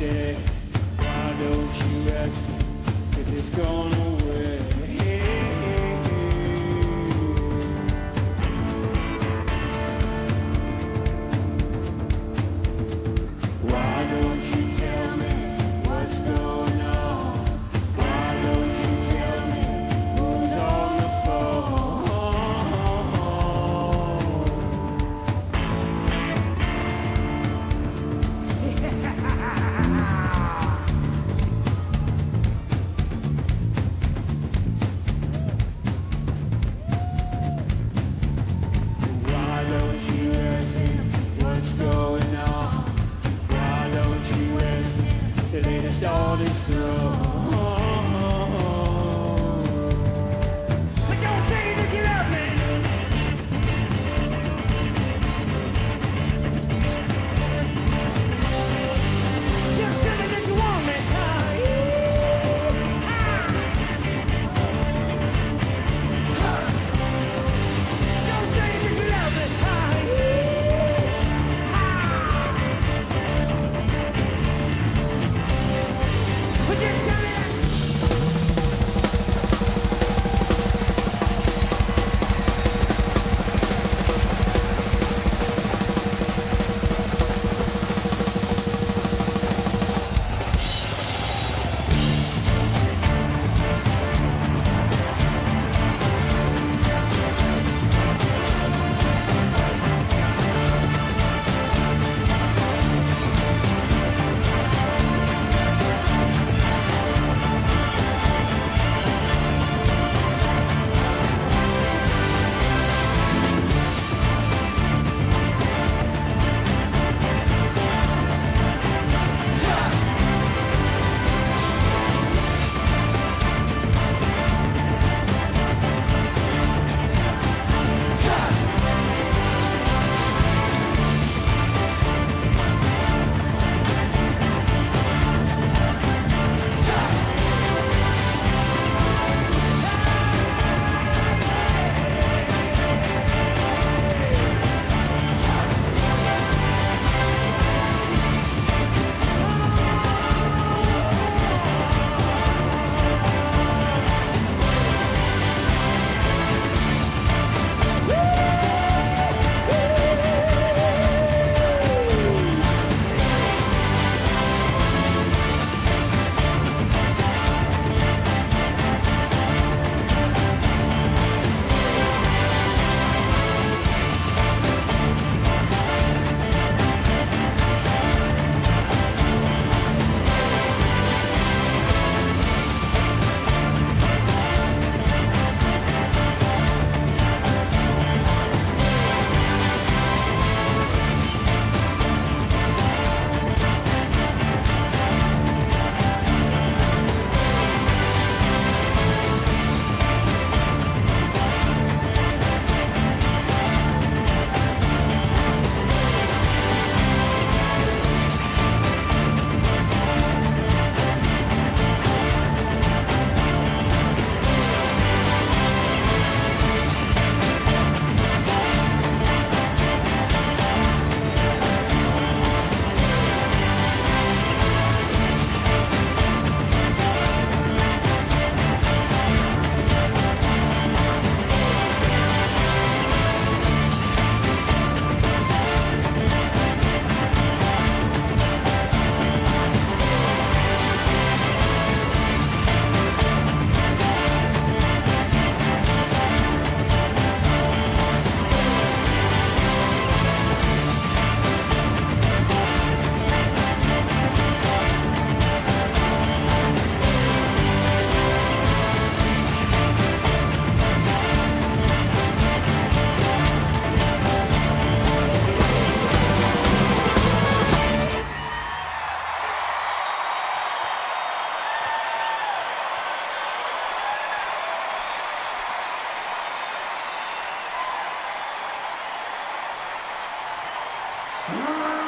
stay? Why don't you ask me if it's gone away? Why don't you tell me what's going on? Why don't you tell me who's on the Why don't you ask me what's going on? Why don't you ask me the latest on his throne? But don't say that you love me. Just tell me that you want me. Don't say that you love me. But just tell me that. Ah!